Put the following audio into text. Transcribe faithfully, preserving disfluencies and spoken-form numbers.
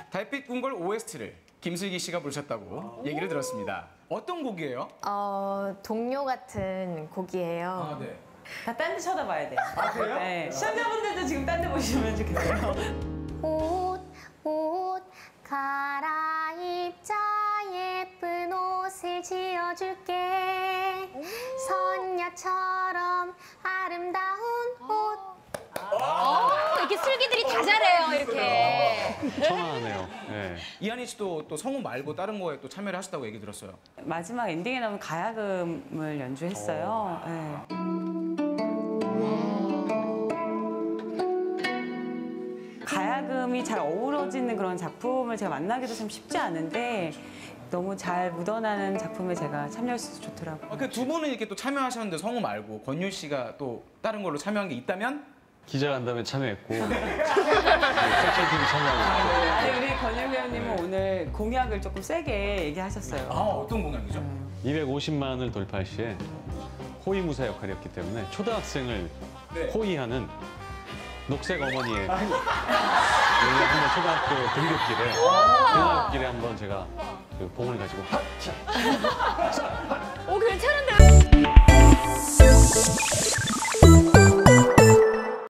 달빛 궁궐 오에스티를 김슬기 씨가 부르셨다고 얘기를 들었습니다. 어떤 곡이에요? 어, 동료 같은 곡이에요. 아, 네. 다 딴 데 쳐다봐야 돼요. 아, 그래요? 네. 시청자분들도 지금 딴 데 보시면 좋겠어요. 옷, 옷 갈아입자 예쁜 옷을 지어줄게 선녀처럼 아름다운 옷. 어, 이렇게 슬기들이 다 잘해요, 이렇게. 청아하네요. 네. 이한희 씨도 또 성우 말고 다른 거에 또 참여를 하셨다고 얘기 들었어요. 마지막 엔딩에 나오는 가야금을 연주했어요. 네. 가야금이 잘 어우러지는 그런 작품을 제가 만나기도 참 쉽지 않은데 너무 잘 묻어나는 작품에 제가 참여할 수 있어서 좋더라고요. 그 두 분은 이렇게 또 참여하셨는데 성우 말고 권율 씨가 또 다른 걸로 참여한 게 있다면? 기자간담회 참여했고 섹션 티비 참여하고 아니 우리 권율 배우님은 오늘 공약을 조금 세게 얘기하셨어요. 아, 어떤 공약이죠? 이백오십만을 돌파할 시에 호위무사 역할이었기 때문에 초등학생을 네. 호위하는 녹색 어머니의 오늘 한번 초등학교 등굣길에 등굣길에 한번 제가 그 봉을 가지고 오, 괜찮은데?